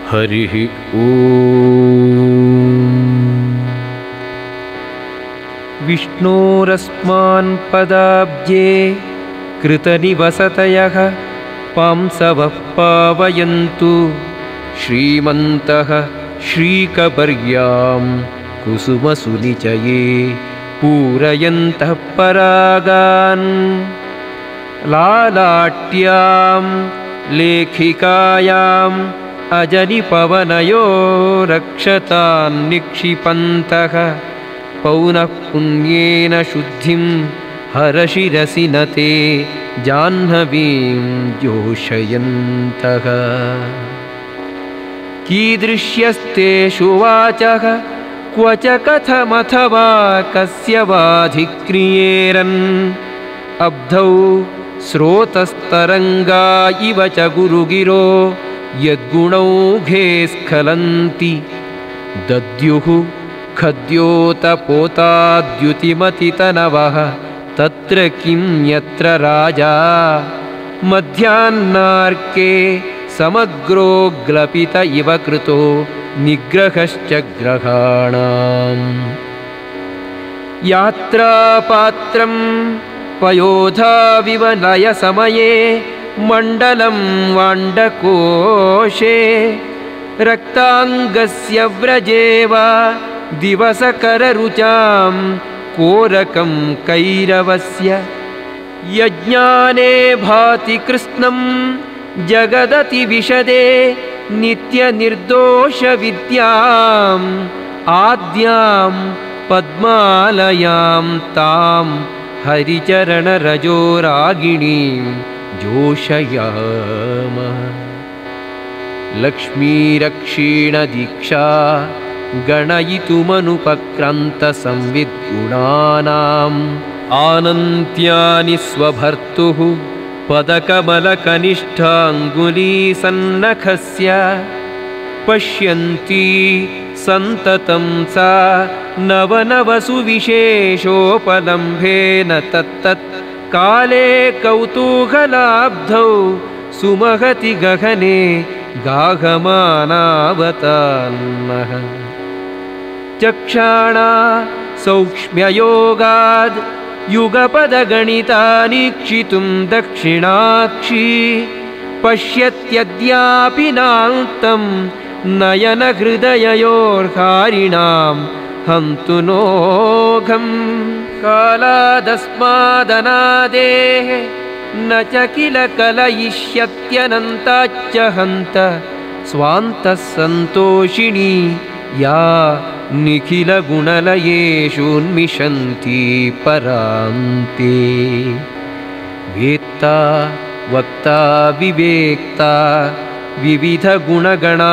हरिः ॐ। विष्णोरस्मान् पदाब्जे कृतनिवसतयः पांसवः पावयन्तु श्रीमन्तः श्रीकपर्यां कुसुमसुनिचये पूरयन्तः परागान् लालाट्यां लेखिकायाम् अजनिपवनयो रक्षतान् निक्षिपन्तः पौनः पुण्येन शुद्धिं हरशिरसि नते जाह्नवीं जोषयन्तः। कीदृश्यस्तेषु वाचः क्व च कथमथवा कस्य वाधिक्रियेरन् अब्धौ स्रोतस्तरङ्गा इव च गुरुगिरो यद्गुणौघे स्खलन्ति दद्युः खद्योतपोताद्युतिमतितनवः तत्र किं यत्र राजा मध्याह्नार्के समग्रोग्लपित इव कृतो निग्रहश्च ग्रहाणाम् यात्रापात्रं पयोधाविव लयसमये मण्डलं वाण्डकोशे रक्ताङ्गस्य व्रजेव दिवसकररुचां कोरकं कैरवस्य यज्ञाने भाति कृत्स्नं जगदतिविशदे नित्यनिर्दोषविद्याम् आद्यां पद्मालयां तां हरिचरणरजोरागिणीं जोषयामः। लक्ष्मीरक्षीणदीक्षा गणयितुमनुपक्रान्तसंविद्गुणानाम् आनन्त्यानि स्वभर्तुः पदकमलकनिष्ठाङ्गुलीसन्नखस्य पश्यन्ती सन्ततं सा नवनवसुविशेषोपलम्भेन तत्तत् काले कौतूहलाब्धौ सुमहति गहने गाहमानावतान्नः। चक्षाणा सौक्ष्म्ययोगाद् युगपदगणितानीक्षितुं दक्षिणाक्षी पश्यत्यद्यापि नान्तं नयनहृदययोर्हारिणां हन्तु नोघं कालादस्मादनादेः न च किल कलयिष्यत्यनन्ताच्च हन्त स्वान्तः सन्तोषिणी या निखिलगुणलयेषून्मिषन्ति परान्ते। वेत्ता वक्ता विवेक्ता विविधगुणगणा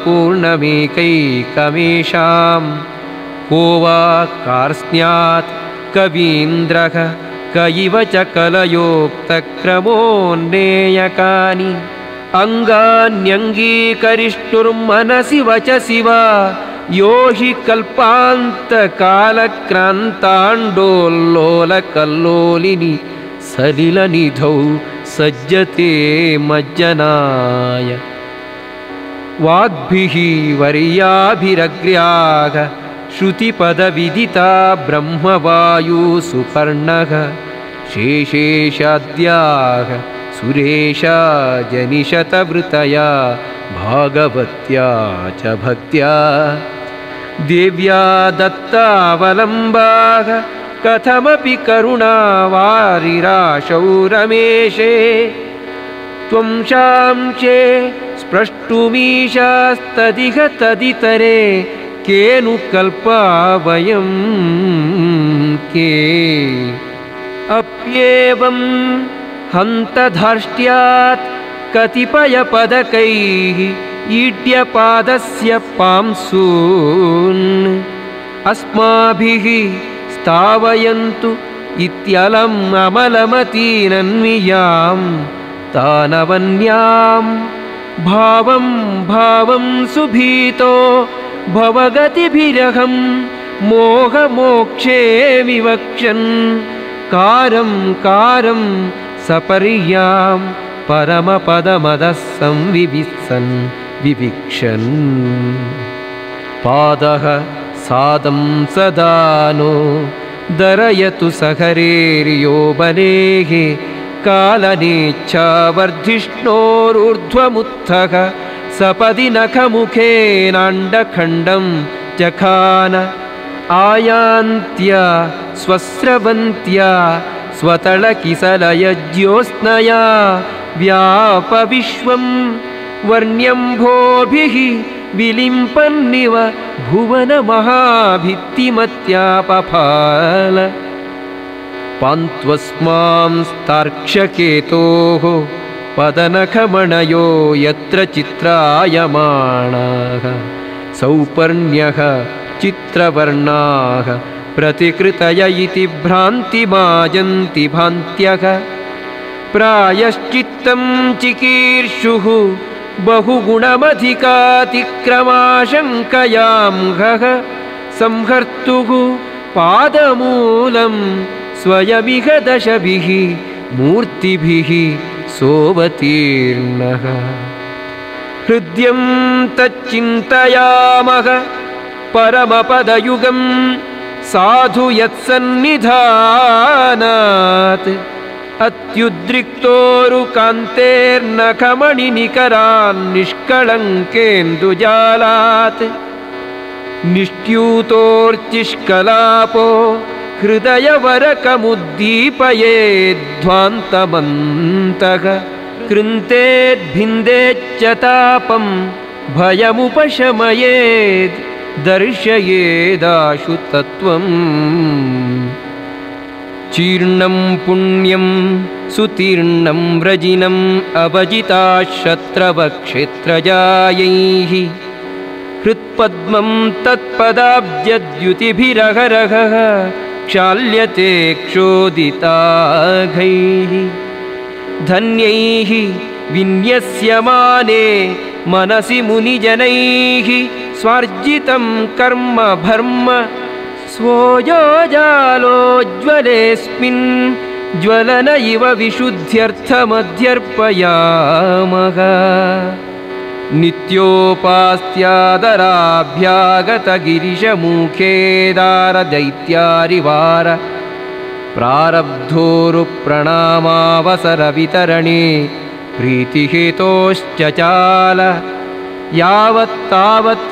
पूर्णमेकैकमेषां को वा कार्त्स्न्यात् कवीन्द्रः क इव च कलयोक्तक्रमोन्नेयकानि अङ्गान्यङ्गीकरिष्टुर्मनसि वचसि वा यो हि कल्पान्तकालक्रान्ताण्डोल्लोलकल्लोलिनि सलिलनिधौ सज्जते मज्जनाय। वाग्भिः वर्याभिरग्र्याः श्रुतिपदविदिता ब्रह्मवायुसुपर्णः शेषेशाद्याः सुरेशा जनिशतवृतया भागवत्या च भक्त्या देव्या दत्तावलम्बाः कथमपि करुणावारिराशौ रमेशे त्वं शांशे स्प्रष्टुमीशास्तदिह तदितरे केनु कल्पा वयं के अप्येवं हन्तधार्ष्ट्यात् कतिपयपदकैः ईड्यपादस्य पांसून् अस्माभिः स्थावयन्तु इत्यलम् अमलमतीनन्वियां तानवन्यां भावं भावं सुभीतो भवगतिभिरहं मोहमोक्षे विवक्षन् कारं कारं सपर्यां परमपदमदः संविवित्सन् विविक्षन् पादः सादं सदानो दरयतु सहरेर्योबनेः कालनेच्छावर्धिष्णोरूर्ध्वमुत्थः सपदि नखमुखेनाण्डखण्डं चखान आयान्त्या स्वस्रवन्त्या स्वतलकिसलयज्योत्स्नया व्यापविश्वं वर्ण्यम्भोभिः विलिम्पन्निव भुवनमहाभित्तिमत्यापफाल पान्त्वस्मांस्तार्क्ष्यकेतोः पदनखमणयो यत्र चित्रायमाणाः सौपर्ण्यः चित्रवर्णाः प्रतिकृतय इति भ्रान्तिमाजन्ति भान्त्यः प्रायश्चित्तं चिकीर्षुः बहुगुणमधिकातिक्रमाशङ्कयां हः संहर्तुः पादमूलं स्वयमिह दशभिः मूर्तिभिः सोऽवतीर्णः हृद्यं तच्चिन्तयामः परमपदयुगं साधु यत्सन्निधानात् अत्युद्रिक्तोरुकान्तेर्नखमणिनिकरान्निष्कळङ्केन्दुजालात् निष्ट्यूतोर्चिष्कलापो हृदयवरकमुद्दीपयेद्ध्वान्तमन्तः कृन्तेद्भिन्देच्च तापं भयमुपशमयेद् दर्शयेदाशु तत्त्वम् चीर्णं पुण्यं सुतीर्णं व्रजिनम् अवजिताशत्रवक्षेत्रजायैः हृत्पद्मं तत्पदाब्जद्युतिभिरहरहः क्षाल्यते क्षोदिताघैः धन्यैः विन्यस्यमाने मनसि मुनिजनैः स्वार्जितं कर्म भर्म स्वोजोजालोज्ज्वलेऽस्मिन् ज्वलन इव विशुद्ध्यर्थमध्यर्पयामः नित्योपास्यादराभ्यागतगिरिशमुखेदारदैत्यारिवार प्रारब्धोरुप्रणामावसरवितरणे प्रीतिहेतोश्चचाल यावत्तावत्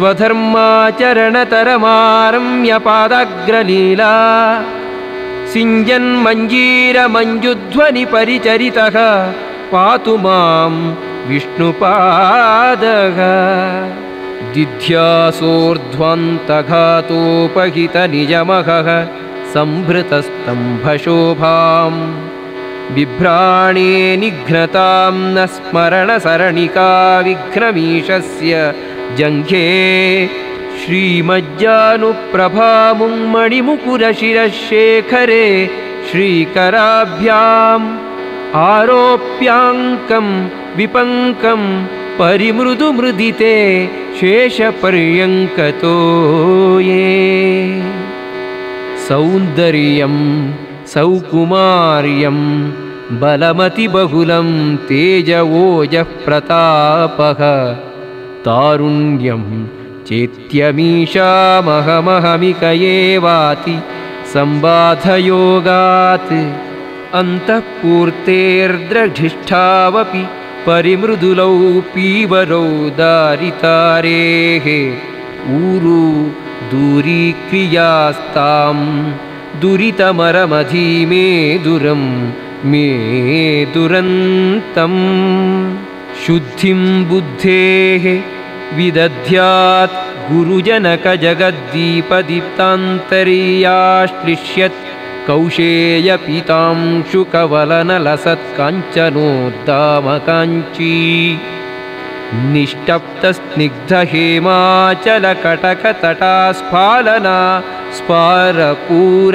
स्वधर्माचरणतरमारम्यपादाग्रलीला सिञ्जन्मञ्जीरमञ्जुध्वनिपरिचरितः पातु मां विष्णुपादः दिध्यासोर्ध्वान्तघातोपहितनिजमहः संभृतस्तम्भशोभां बिभ्राणे निघ्नतां न स्मरणसरणिका विघ्नमीशस्य जङ्घे श्रीमज्जानुप्रभामुङ्मणिमुकुरशिरशेखरे श्रीकराभ्याम् आरोप्याङ्कं विपङ्कं परिमृदुमृदिते शेषपर्यङ्कतो ये सौन्दर्यं सौकुमार्यं बलमतिबहुलं तेजवोजः प्रतापः तारुण्यं चेत्यमीशामहमहमिक एवाति संबाधयोगात् अन्तःपूर्तेर्द्रढिष्ठावपि परिमृदुलौ पीवरौ दारितारेः ऊरू दूरीक्रियास्तां दुरितमरमधीमेदुरं मे दुरन्तम् शुद्धिं बुद्धेः विदध्यात् गुरुजनकजगद्दीपदीप्तान्तरीयाश्लिष्यत् कौशेयपीतांशुकवलनलसत्काञ्चनोद्दामकाञ्ची निष्टप्तस्निग्धहेमाचलकटकतटास्फालना स्फारपूर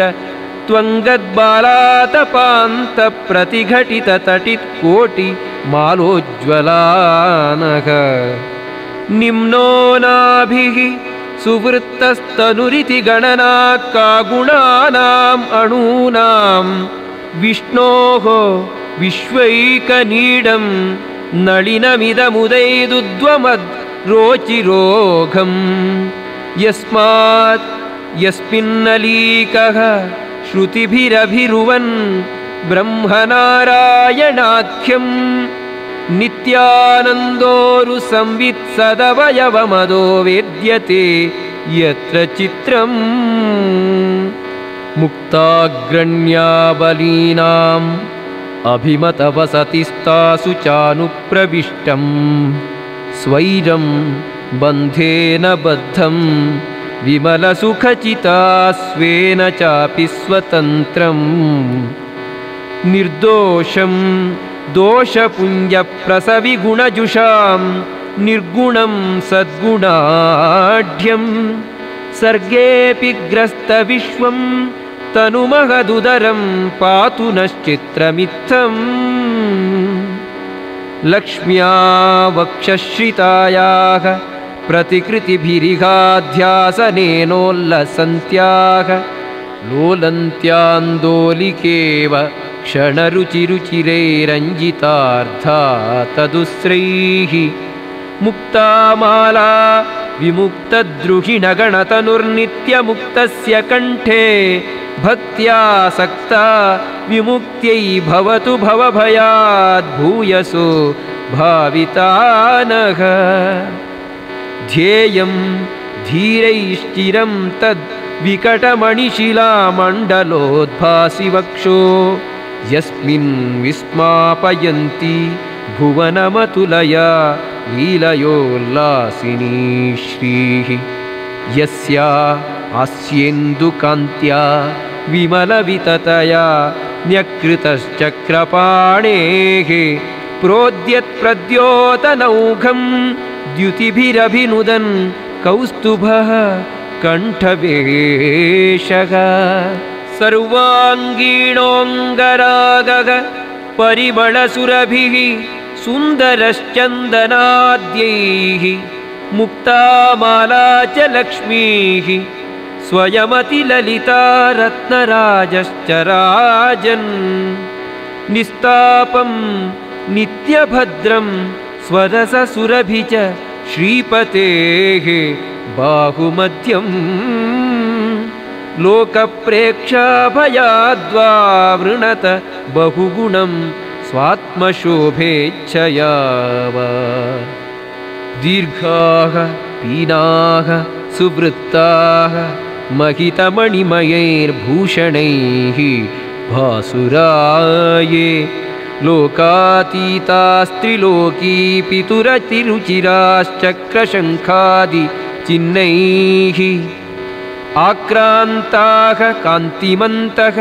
त्वङ्गद्बालातपान्तप्रतिघटिततटित्कोटिमालोज्ज्वलानः निम्नो नाभिः सुवृत्तस्तनुरिति गणना कागुणानाम् अणूनां विष्णोः विश्वैकनीडं नलिनमिदमुदैदुद्वमद् रोचिरोघम् यस्मात् यस्मिन्नलीकः श्रुतिभिरभिरुवन् ब्रह्मनारायणाख्यं नित्यानन्दोरुसंवित्सदवयवमदो वेद्यते यत्र चित्रम् मुक्ताग्रण्याबलीनाम् अभिमतवसतिस्तासु चानुप्रविष्टम् स्वैरं बन्धेन बद्धं विमलसुखचिता स्वेन चापि स्वतन्त्रम् निर्दोषं दोषपुञ्जप्रसविगुणजुषां निर्गुणं सद्गुणाढ्यं सर्गेऽपि ग्रस्तविश्वं तनुमहदुदरं पातु नश्चित्रमित्थम् लक्ष्म्या वक्षश्रितायाः प्रतिकृतिभिरिहाध्यासनेनोल्लसन्त्याः लोलन्त्यान्दोलिकेव क्षणरुचिरुचिरैरञ्जितार्था तदुस्रैः मुक्तामाला विमुक्तद्रुहिणगणतनुर्नित्यमुक्तस्य कंठे भक्त्यासक्ता विमुक्त्यै भवतु भवभयाद् भूयसो भावितानः ध्येयं धीरैश्चिरं तद् विकटमणिशिलामण्डलोद्भासि वक्षो यस्मिन् विस्मापयन्ति भुवनमतुलया लीलयोल्लासिनी श्रीः यस्या आस्येन्दुकान्त्या विमलविततया न्यकृतश्चक्रपाणेः प्रोद्यत्प्रद्योतनौघं द्युतिभिरभिनुदन् कौस्तुभः कण्ठवेशः सर्वाङ्गीणोऽङ्गरागः परिमलसुरभिः सुन्दरश्चन्दनाद्यैः मुक्तामाला च लक्ष्मीः स्वयमतिललिता रत्नराजश्चराजन् निस्तापं नित्यभद्रं स्वरससुरभि च श्रीपतेः बाहुमध्यम् लोकप्रेक्षाभयाद्वा वृणत बहुगुणं स्वात्मशोभेच्छया दीर्घाः पीनाः सुवृत्ताः महितमणिमयैर्भूषणैः भासुराये लोकातीतास्त्रिलोकी पितुरतिरुचिराश्चक्रशङ्खादिचिह्नैः आक्रान्ताः कान्तिमन्तः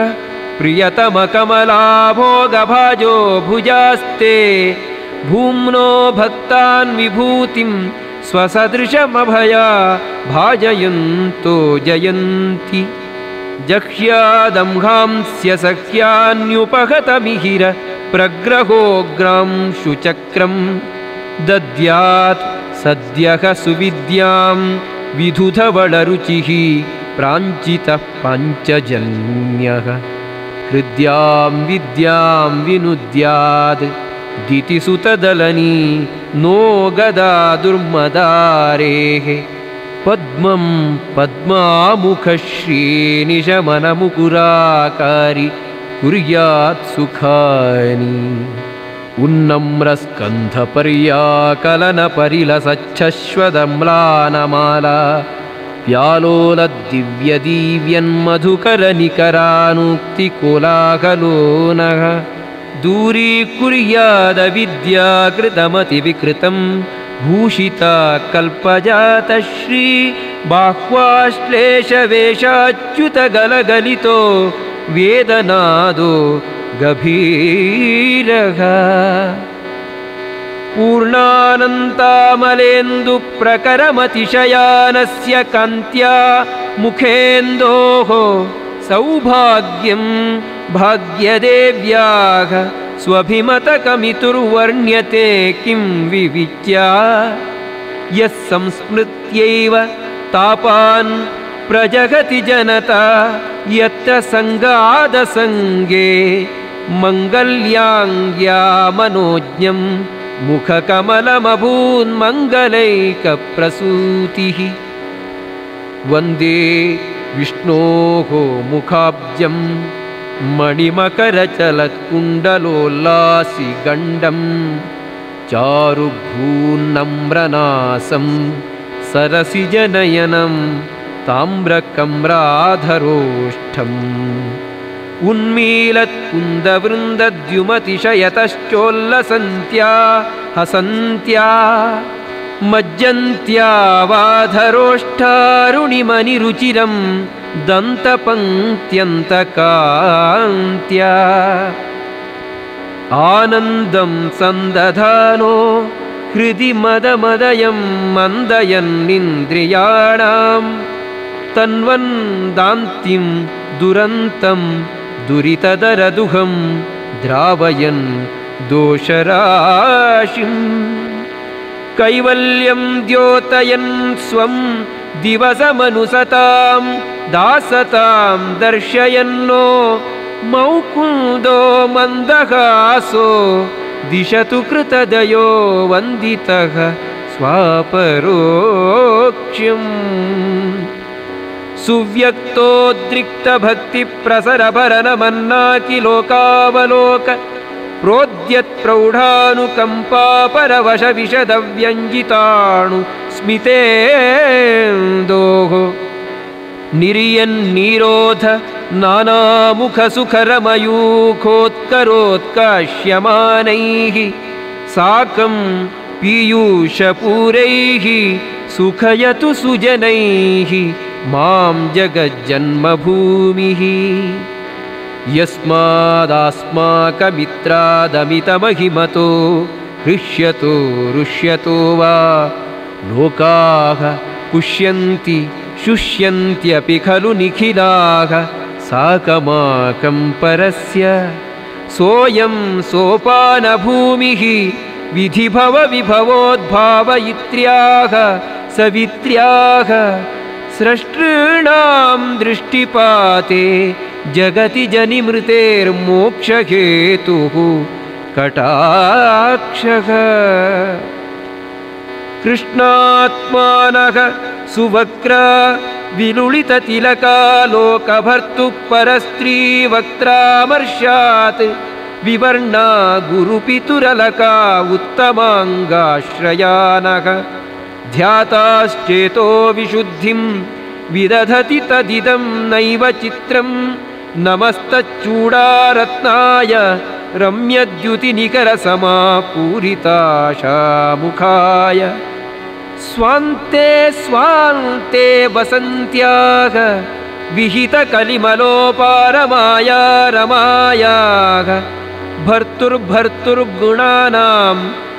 प्रियतमकमलाभोगभाजो भुजास्ते भूम्नो भक्तान् विभूतिं स्वसदृशमभया भाजयन्तो जयन्ति जह्यादंहांस्य सख्यान्युपहतमिहिर प्रग्रहोग्रांशुचक्रं दद्यात् सद्यः सुविद्यां विधुधवलरुचिः प्राञ्चितः पाञ्चजन्यः हृद्यां विद्यां विनुद्याद् दितिसुतदलनी नो गदा दुर्मदारेः पद्मं पद्मामुखश्रीनिशमनमुकुराकारि कुर्यात् सुखानि उन्नम्रस्कन्धपर्याकलनपरिलसच्छश्वदम्लानमाला व्यालोलदिव्यदीव्यन्मधुकरनिकरानूक्तिकोलाहलो नः दूरीकुर्यादविद्याकृतमतिविकृतं भूषिता कल्पजातश्री बाह्वाश्लेषवेषाच्युतगलगलितो वेदनादो गभीरः पूर्णानन्तामलेन्दुप्रकरमतिशयानस्य कान्त्या मुखेन्दोः सौभाग्यं भाग्यदेव्याः स्वभिमतकमितुर्वर्ण्यते किं विविच्या यः संस्मृत्यैव तापान् प्रजगति जनता यत्र सङ्गादसङ्गे मङ्गल्याङ्ग्या मनोज्ञं मुखकमलमभून्मङ्गलैकप्रसूतिः वन्दे विष्णोः मुखाब्जं मणिमकरचलत्कुण्डलोल्लासिगण्डं चारुभ्रून्नम्रनासं सरसिजनयनं ताम्रकम्राधरोष्ठम् उन्मीलत्कुन्दवृन्दद्युमतिशयतश्चोल्लसन्त्या हसन्त्या मज्जन्त्या वाधरोष्ठारुणिमनिरुचिरं दन्तपङ्क्त्यन्तकान्त्या आनन्दं सन्दधानो हृदि मदमदयं मन्दयन्निन्द्रियाणां तन्वन्दान्तिं दुरन्तं दुरितदरदुहं द्रावयन् दोषराशिं कैवल्यं द्योतयन् स्वं दिवसमनुसतां दासतां दर्शयन्नो मौकुन्दो मन्दहासो दिशतु कृतदयो वन्दितः स्वापरोक्ष्यम् सुव्यक्तोद्रिक्तभक्तिप्रसरभरनमन्नाकिलोकावलोक प्रोद्यत्प्रौढानुकम्पापरवशविशदव्यञ्जिताणु स्मितेन्दोः निर्यन्निरोध नानामुखसुखरमयूखोत्करोत्काश्यमानैः साकं पीयूषपूरैः सुखयतु सुजनैः मां जगज्जन्मभूमिः यस्मादास्माकमित्रादमितमहिमतो हृष्यतो रुष्यतो वा लोकाः पुष्यन्ति शुष्यन्त्यपि खलु निखिलाः साकमाकं परस्य सोऽयं सोपानभूमिः विधिभवविभवोद्भावयित्र्याः सवित्र्याः स्रष्टॄणां दृष्टिपाते जगति जनिमृतेर्मोक्षहेतुः कटाक्षः कृष्णात्मानः सुवक्रा विलुलिततिलकालोकभर्तुः परस्त्रीवक्त्रामर्शात् विवर्णा गुरुपितुरलका उत्तमाङ्गाश्रयानः ध्याताश्चेतो विशुद्धिं विदधति तदिदं नैव चित्रं नमस्तच्चूडारत्नाय रम्यद्युतिनिकरसमापूरिताशामुखाय स्वान्ते स्वान्ते वसन्त्याः विहितकलिमलोपारमाया रमायाः भर्तुर्भर्तुर्गुणानां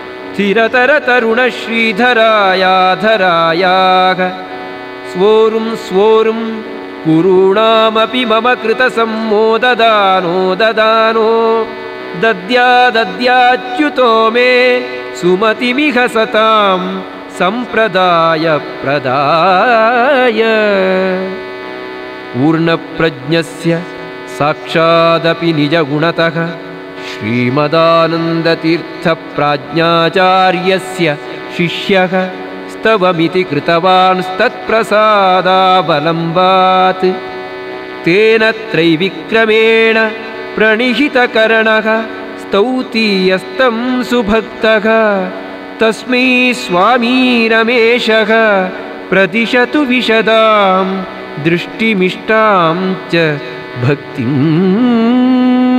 स्थिरतरतरुणश्रीधरायाधरायाः स्वोरुं स्वोरुं कुरूणामपि मम कृतसम्मोददानो ददानो दद्यादद्याच्युतो मे सुमतिमिह सतां सम्प्रदाय प्रदाय पूर्णप्रज्ञस्य साक्षादपि निजगुणतः श्रीमदानन्दतीर्थप्राज्ञाचार्यस्य शिष्यः स्तवमिति कृतवांस्तत्प्रसादावलम्बात् तेन त्रैविक्रमेण प्रणिहितकर्णः स्तौति यस्तं सुभक्तः तस्मै स्वामी रमेशः प्रदिशतु विशदां दृष्टिमिष्टां च भक्तिम्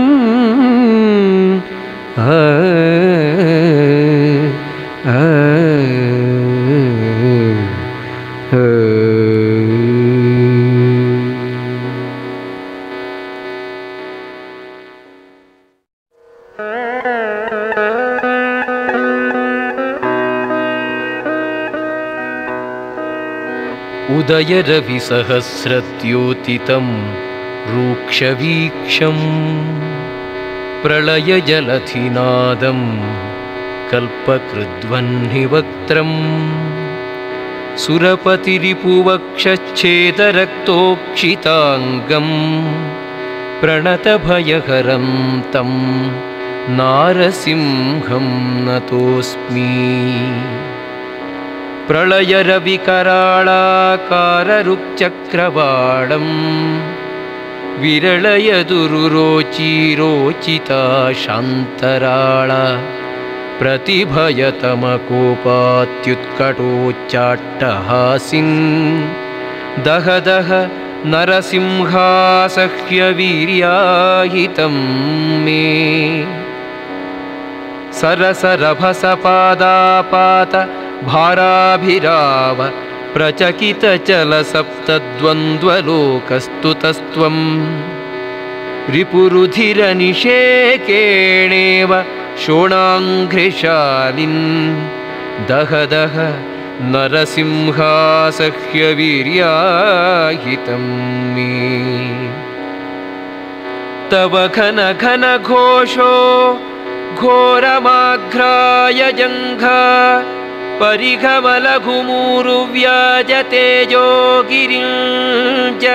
उदयरविसहस्रद्योतितं रूक्षवीक्षं प्रलयजलधिनादं कल्पकृद्वह्निवक्त्रं सुरपतिरिपुवक्षच्छेदरक्तोक्षिताङ्गं प्रणतभयहरं तं नारसिंहं नतोऽस्मि। प्रलयरविकराळाकाररुक्चक्रवाळं विरलयदुरुरोचिरोचिता शान्तराळा प्रतिभयतमकोपात्युत्कटोच्चाट्टहासिन् दह दह नरसिंहासह्यवीर्याहितं मे। सरसरभसपादापात भाराभिराव प्रचकितचलसप्तद्वन्द्वलोकस्तुतस्त्वं रिपुरुधिरनिषेकेणेव शोणाङ्घ्रिशालिन् दह दह नरसिंहासह्यवीर्याहितं मे। तव घन घन घोषो घोरमाघ्राय जङ्घा परिघमलघुमूरुव्याजतेजो गिरिञ्च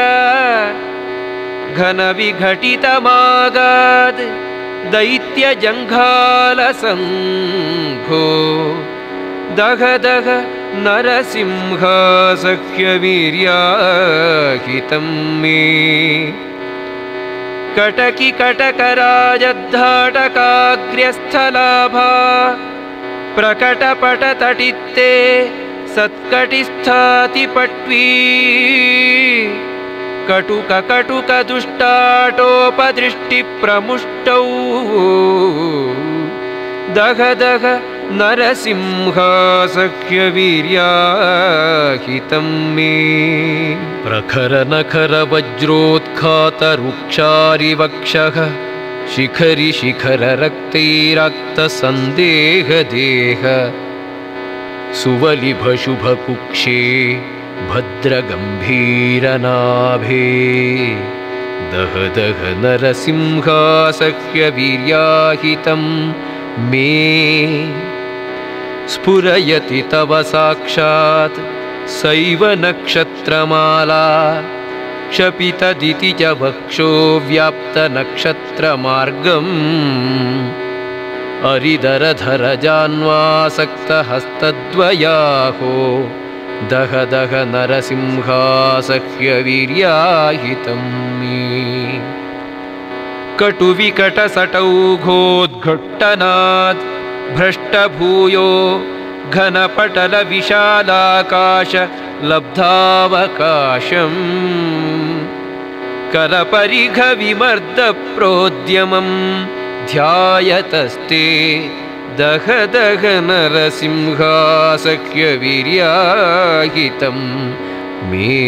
घनविघटितमागाद् दैत्यजङ्घालसङ्घो दह दह नरसिंहासह्यवीर्याहितं मे। कटकी कटकराजद्धाटकाग्र्यस्थलाभा प्रकटपटतटित्ते सत्कटिस्थातिपट्वी कटुककटुकदुष्टाटोपदृष्टिप्रमुष्टौ दह दह नरसिंहासह्यवीर्याहितं मे। प्रखरनखरवज्रोत्खातरुक्षारिवक्षः शिखरि शिखररक्तैरक्तसन्देहदेह सुवलिभशुभकुक्षे भद्रगम्भीरनाभे दह दह नरसिंहासह्यवीर्याहितं मे। स्फुरयति तव साक्षात् सैव नक्षत्रमाला क्षपितदिति च वक्षो व्याप्तनक्षत्रमार्गम् अरिदरधरजान्वासक्तहस्तद्वयाहो दह दह नरसिंहासह्यवीर्याहितं मे। कटुविकटसटौघोद्घट्टनात् भ्रष्टभूयो घनपटलविशालाकाश लब्धावकाशम् करपरिघविमर्दप्रोद्यमं ध्यायतस्ते दह दह नरसिंहासह्यवीर्याहितं मे।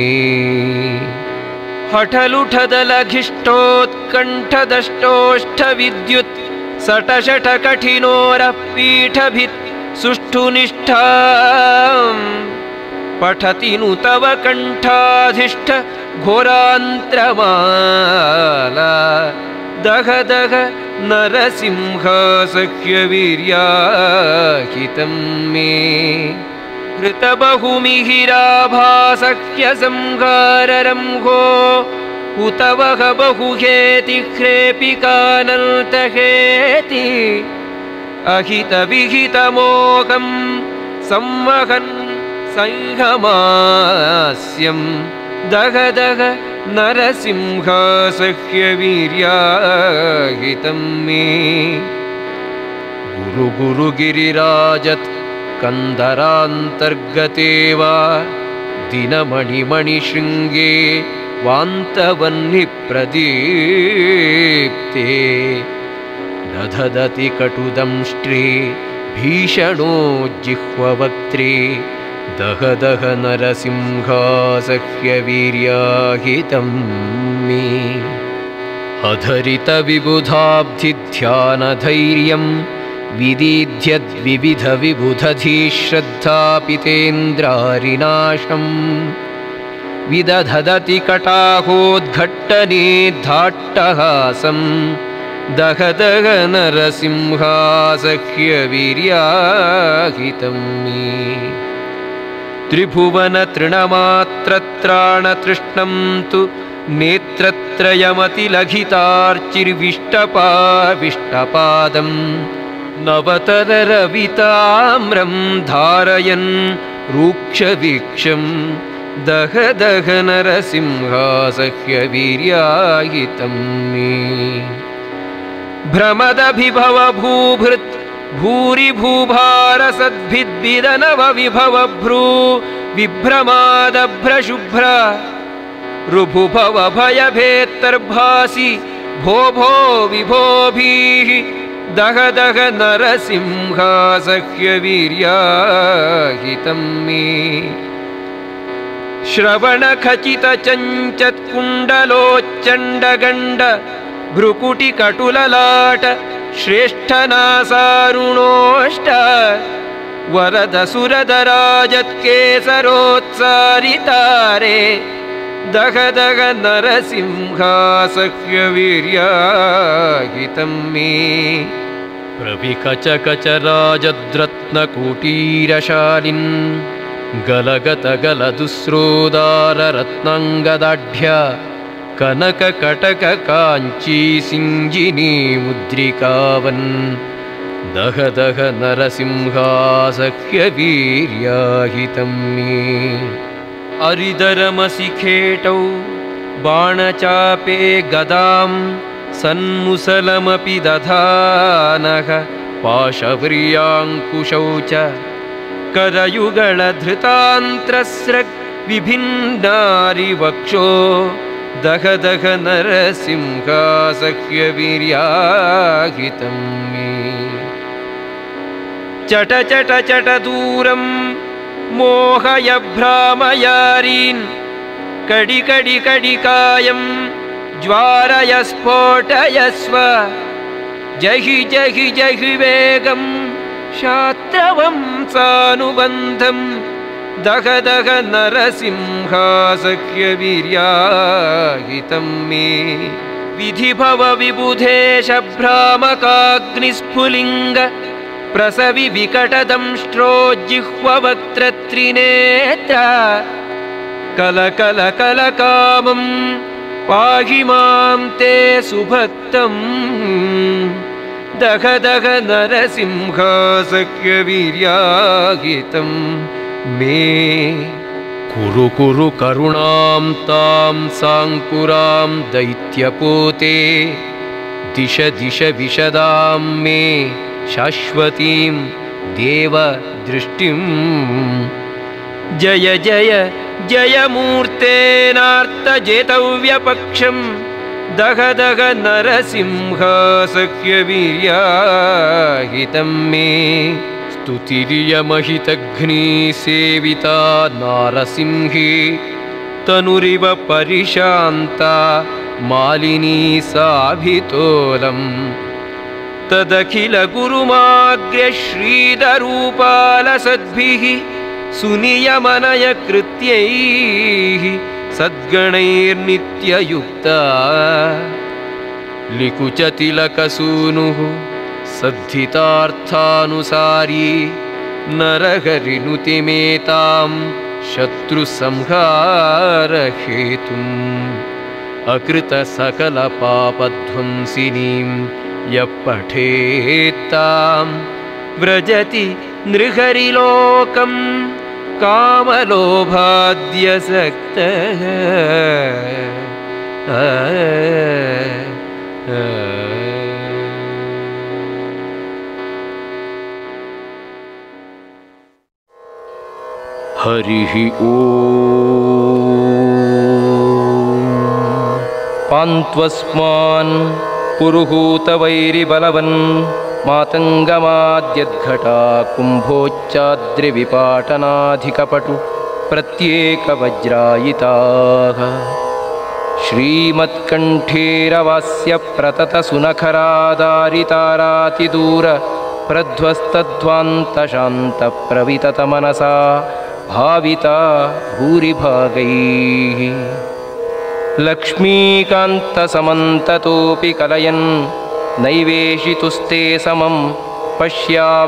हठलुठदलघिष्ठोत्कण्ठदष्टोष्ठविद्युत् सटशठकठिनोरः पीठभित् सुष्ठुनिष्ठां पठति नु तव कण्ठाधिष्ठ घोरान्त्रमाला दह दह नरसिंहासह्यवीर्याहितं मे। कृतबहुमिहिराभासह्यसंहाररंहो उत वह बहुहेतिह्रेपिकानन्तहेति अहितविहितमोहं संवहन् संहमास्यं दह दह नरसिंहासह्यवीर्याहितं मे। गुरु गुरु गिरिराजत् कंदरान्तर्गते वा दिनमणिमणिशृङ्गे वान्तवह्निप्रदीप्ते दधदति कटुदंष्ट्रे भीषणो जिह्ववक्त्रे दह दह नरसिंहासह्यवीर्याहितं मे। अधरितविबुधाब्धिध्यानधैर्यं विदीध्यद्विविधविबुधधीश्रद्धापितेन्द्रारिनाशं विदधदति कटाहोद्घट्टनेद्धाट्टहासं दह दह नरसिंहासह्यवीर्याहितं मे। त्रिभुवनतृणमात्रत्राणतृष्णं तु नेत्रत्रयमतिलघितार्चिर्विष्टपादं नवतररविताम्रं धारयन् रूक्षवीक्षं दह दह नरसिंहासह्यवीर्याहितं मे भ्रमदभिभव भूभृत् भूरि भूभारसद्भिद्विदनव विभव भ्रू विभ्रमादभ्रशुभ्र रुभुभव भयभेत्तर्भासि भो भो विभोभिः दह दह नरसिंहासह्यवीर्याहितं मे श्रवणखचितचञ्चत्कुण्डलोच्चण्डगण्ड भ्रुकुटिकटुललाट श्रेष्ठनासारुणोष्ट वरदसुरदराजत्केसरोत्सारितारे दह दह नरसिंहासह्यवीर्याहितं मे प्रविकचकचराजद्रत्नकुटीरशालिन् गलगतगलदुस्रोदाररत्नाङ्गदाढ्य कनककटककाञ्ची सिञ्जिनी मुद्रिकावन् दह दह नरसिंहासह्यवीर्याहितं मे अरिदरमसिखेटौ बाणचापे गदां सन्मुसलमपि दधानः पाशवर्याङ्कुशौ च करयुगलधृतान्त्रस्रग् विभिन्नारिवक्षो दह दह नरसिंहासह्यवीर्याहितं मे चट चट चट दूरं मोहय भ्रामयारीन् कडि कडि कडिकायं ज्वारय स्फोटयस्व जहि जहि जहि वेगं शात्रवंसानुबन्धं दह दह नरसिंहासह्यवीर्याहितं मे विधिभव विबुधेश भ्रामकाग्निस्फुलिङ्ग प्रसवि विकटदंष्ट्रोज्जिह्ववक्त्रत्रिनेत्र कलकलकलकामं पाहि मां ते सुभक्तं दह दह नरसिंहासह्यवीर्याहितं मे कुरु कुरु करुणां तां साङ्कुरां दैत्यपोते दिश दिश विशदां मे शाश्वतीं देवदृष्टिं जय जय जय मूर्तेनार्तजेतव्यपक्षं दह दह नरसिंहासह्यवीर्याहितं मे स्तुतिर्यमहितघ्नीसेविता नारसिंहे तनुरिव परिशान्ता मालिनी साभितोलम् तदखिल गुरुमाग्र्य श्रीधरूपालसद्भिः सुनियमनय कृत्यैः सद्गणैर्नित्ययुक्ता लिकुचतिलकसूनुः सद्धितार्थानुसारी नरहरिनुतिमेतां शत्रुसंहारहेतुम् अकृतसकलपापध्वंसिनीं यः पठेत्तां व्रजति नृहरिलोकं कामलोभाद्यसक्तः हरिः ॐ पान्त्वस्मान् पुरुहूतवैरिबलवन् मातङ्गमाद्यद्घटा कुम्भोच्चाद्रिविपाटनाधिकपटु प्रत्येकवज्रायिताः श्रीमत्कण्ठेरवास्य प्रततसुनखरादारितारातिदूर प्रध्वस्तध्वान्तशान्तप्रविततमनसा भाविता भूरिभागैः लक्ष्मीकान्तसमन्ततोऽपि कलयन् नैवेशितुस्ते समं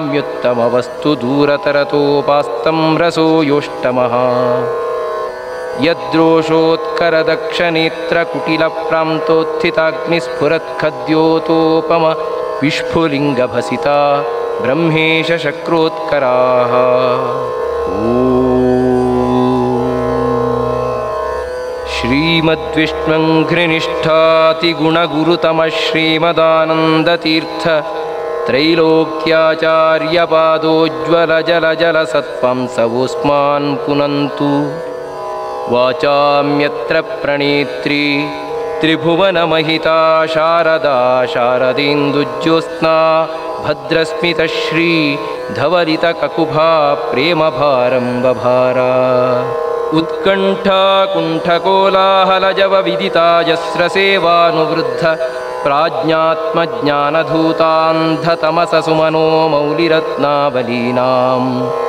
पश्याम्युत्तमवस्तु दूरतरतोपास्तं रसो योष्टमः यद्रोषोत्करदक्षनेत्रकुटिलप्रान्तोत्थिताग्निस्फुरत्खद्योतोपम विस्फुलिङ्गभसिता ब्रह्मेश शक्रोत्कराः। श्रीमद्विष्णुघ्निष्ठातिगुणगुरुतमः श्रीमदानन्दतीर्थ त्रैलोक्याचार्यपादोज्ज्वलजलजलसत्त्वंसवोऽस्मान् पुनन्तु। वाचाम्यत्र प्रणेत्री त्रिभुवनमहिता शारदा शारदेन्दुज्योत्स्ना भद्रस्मितश्री धवलितककुभा प्रेमभारं बभारा। उत्कण्ठा कुण्ठकोलाहलजवविदिता यस्रसेवानुवृद्ध प्राज्ञात्मज्ञानधूतान्धतमससुमनो मौलिरत्नावलीनां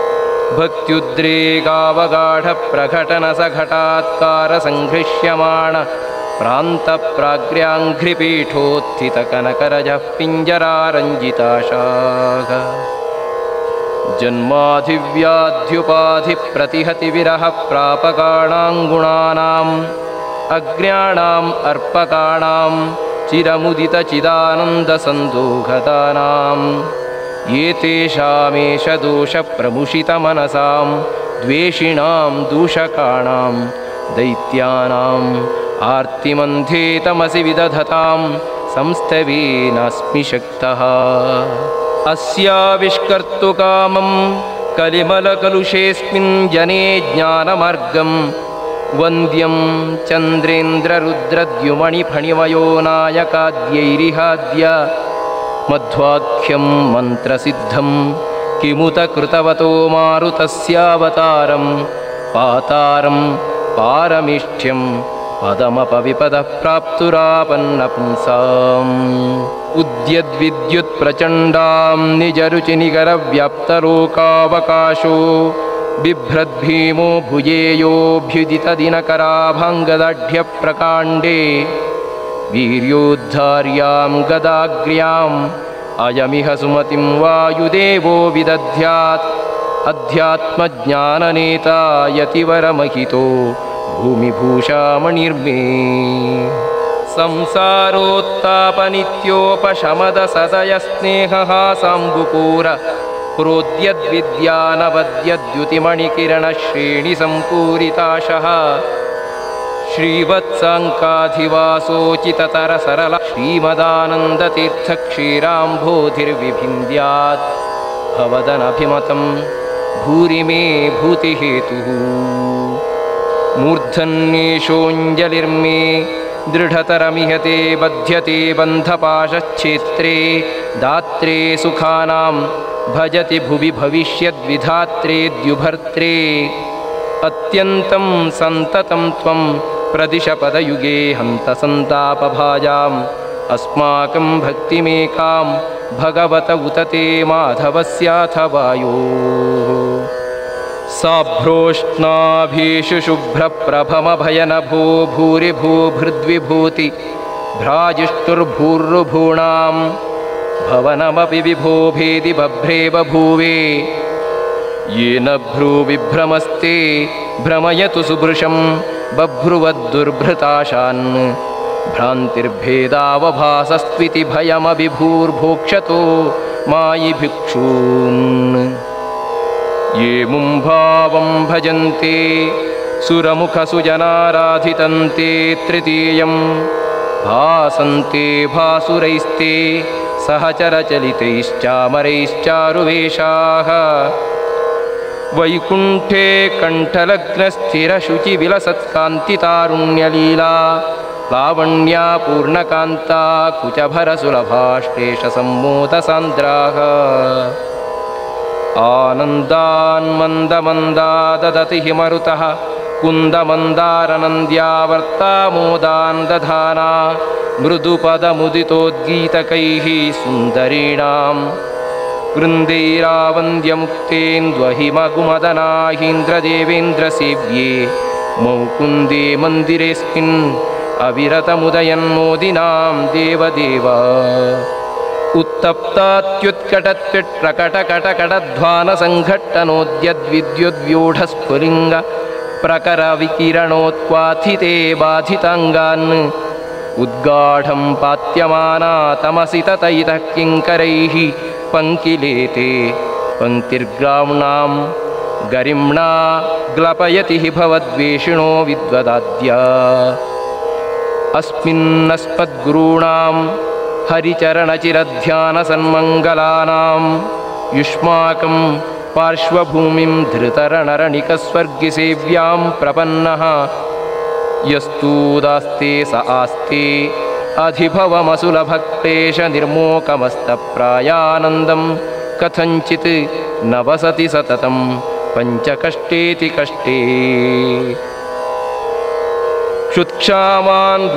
भक्त्युद्रेकावगाढप्रघटनसघटात्कारसङ्घृष्यमाण प्रान्तप्राग्र्याङ्घ्रिपीठोत्थितकनकरजः पिञ्जरारञ्जिताशाः। जन्माधिव्याध्युपाधिप्रतिहतिविरह प्रापकाणां गुणानाम् अग्र्याणाम् अर्पकाणां चिरमुदितचिदानन्दसन्दोहतानां ये तेषामेष दोषप्रमुषितमनसां द्वेषिणां दूषकाणां दैत्यानाम् आर्तिमन्धे तमसि विदधतां संस्तवेनास्मि शक्तः। अस्याविष्कर्तुकामं कलिमलकलुषेऽस्मिन् जने ज्ञानमार्गं वन्द्यं चन्द्रेन्द्ररुद्रद्युमणिफणिमयो नायकाद्यैरिहाद्य मध्वाख्यं मन्त्रसिद्धं किमुत कृतवतो मारुतस्यावतारं पातारं पारमिष्ठ्यं पदमपविपदः प्राप्तुरापन्नपुंसाम्। उद्यद्विद्युत्प्रचण्डां निजरुचिनिकरव्याप्तलोकावकाशो बिभ्रद्भीमो भुजेयोऽभ्युदितदिनकराभाङ्गदाढ्यप्रकाण्डे वीर्योद्धार्यां गदाग्र्याम् अयमिह सुमतिं वायुदेवो विदध्यात् अध्यात्मज्ञाननेता यतिवरमहितो भूमिभूषामणिर्मे। संसारोत्तापनित्योपशमदसदयस्नेहः साम्बुपूर प्रोद्यद्विद्यानवद्यद्युतिमणिकिरणश्रेणिसम्पूरिताशः श्रीवत्साङ्काधिवासोचिततरसरल श्रीमदानन्दतीर्थक्षीराम्भोधिर्विभिन्द्यात् भवदनभिमतं भूरि मे भूतिहेतुः। मूर्धन्येषोऽञ्जलिर्मे दृढतरमिहते बध्यते बन्धपाशच्छेत्रे दात्रे सुखानां भजति भुवि भविष्यद्विधात्रे द्युभर्त्रे अत्यन्तं सन्ततं त्वं प्रदिशपदयुगे हन्त सन्तापभाजाम् अस्माकं भक्तिमेकां भगवत उत ते माधवस्याथ वायोः। साभ्रोष्णाभीषु शुभ्रप्रभमभयनभो भूरिभूभृद्विभूति भ्राजिष्टुर्भूर्भूणां भवनमपि विभो भेदि बभ्रे बभूवे येन भ्रूविभ्रमस्ते भ्रमयतु सुभृशं बभ्रुवद्दुर्भृताशान् भ्रान्तिर्भेदावभासस्त्विति भयमभिभूर्भोक्षतो मायि भिक्षून्। ये मुंभावं भजन्ते सुरमुखसुजनाराधितन्ते तृतीयं भासन्ते भासुरैस्ते सहचरचलितैश्चामरैश्चारुवेशाः वैकुण्ठे कण्ठलग्नस्थिरशुचिविलसत्कान्तितारुण्यलीला लावण्या पूर्णकान्ता कुचभरसुलभाश्लेषसम्मोदसान्द्राः आनन्दान्मन्दमन्दा ददति हि मरुतः कुन्दमन्दारनन्द्यावर्तामोदान् दधाना मृदुपदमुदितोद्गीतकैः सुन्दरीणां वृन्दैरावन्द्यमुक्तेन्द्वहिमगुमदनाहीन्द्रदेवेन्द्रसेव्ये मौकुन्दे मन्दिरेऽस्मिन् अविरतमुदयन्मोदिनां देवदेवा उत्तप्तात्युत्कटत्विट्प्रकटकटकटध्वानसङ्घट्टनोद्यद्विद्युद्व्यूढस्फुलिङ्ग प्रखरविकिरणोत्क्वाथिते बाधिताङ्गान् उद्गाढं पात्यमाना तमसि ततैतः किङ्करैः पङ्किलेते पङ्क्तिर्ग्राम्णां गरिम्णा ग्लपयति हि भवद्वेषिणो विद्वदाद्या अस्मिन्नस्मद्गुरूणां हरिचरणचिरध्यानसन्मङ्गलानां युष्माकं पार्श्वभूमिं धृतरणरणिकस्वर्गिसेव्यां प्रपन्नः यस्तूदास्ते स आस्ते अधिभवमसुलभक्तेश निर्मोकमस्तप्रायानन्दं कथञ्चित् न वसति सततं पञ्चकष्टेति कष्टे क्षुत्क्षामान्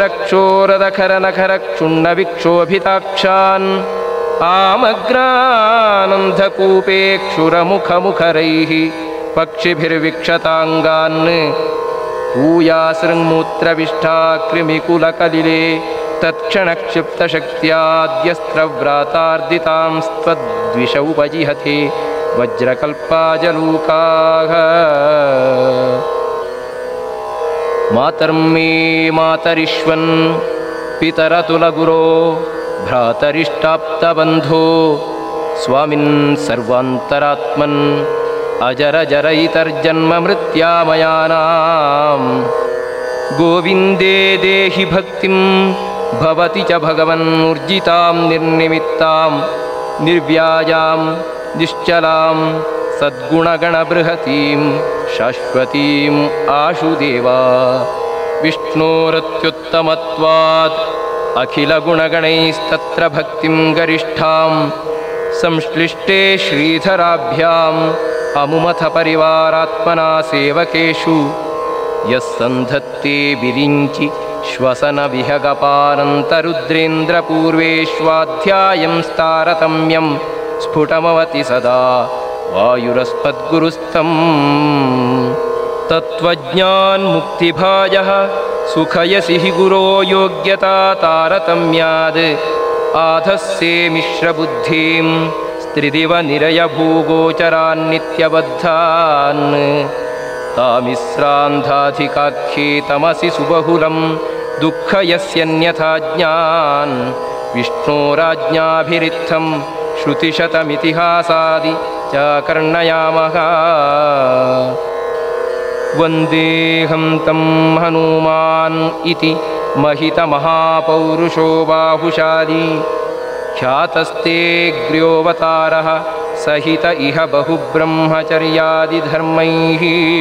वृक्षरक्षोरदखरनखरक्षुण्णविक्षोभिताक्षान् आमग्रानन्धकूपे क्षुरमुखमुखरैः पक्षिभिर्विक्षताङ्गान् भूयासृङ्मूत्रविष्ठा कृमिकुलकलिले तत्क्षणक्षिप्तशक्त्याद्यस्त्रव्रातार्दितांस्त्वद्विषौपजिहते वज्रकल्पाजलूकाः मातर्मे मातरिष्वन् पितरतुलगुरो भ्रातरिष्टाप्तबन्धो स्वामिन् सर्वान्तरात्मन् अजरजरयितर्जन्ममृत्यामयानां गोविन्दे देहि भक्तिं भवति च भगवन्मूर्जितां निर्निमित्तां निर्व्याजां निश्चलां सद्गुणगणबृहतीं शाश्वतीम् आशुदेवा विष्णोरत्युत्तमत्वात् अखिलगुणगणैस्तत्र भक्तिं गरिष्ठां संश्लिष्टे श्रीधराभ्याम् अमुमथ परिवारात्मना सेवकेषु यः सन्धत्ते विरिञ्चि श्वसनविहगपानन्तरुद्रेन्द्रपूर्वेष्वाध्यायं तारतम्यं स्फुटमवति सदा वायुरस्मद्गुरुस्थं तत्त्वज्ञान्मुक्तिभाजः सुखयसि हि गुरो योग्यता तारतम्याद् आधस्से मिश्रबुद्धिं स्त्रिदिव निरयभूगोचरान्नित्यबद्धान् तामिस्रान्धाधिकाख्ये तमसि सुबहुलं दुःखयस्यन्यथा ज्ञान् विष्णोराज्ञाभिरित्थं श्रुतिशतमितिहासादि च कर्णयामः वन्देऽहं तं हनुमान् इति महितमहापौरुषो बाहुशाली ख्यातस्तेऽग्र्योऽवतारः सहित इह बहुब्रह्मचर्यादिधर्मैः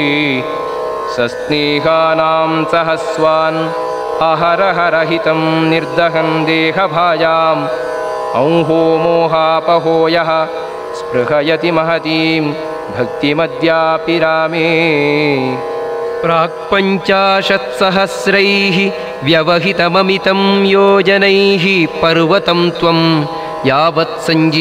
सस्नेहानां सहस्वान् अहरहरहितं निर्दहं देहभाजाम् औहो मोहापहोयः स्पृहयति महतीं भक्तिमद्यापि रामे प्राक्पञ्चाशत्सहस्रैः व्यवहितममितं योजनैः पर्वतं त्वं यावत्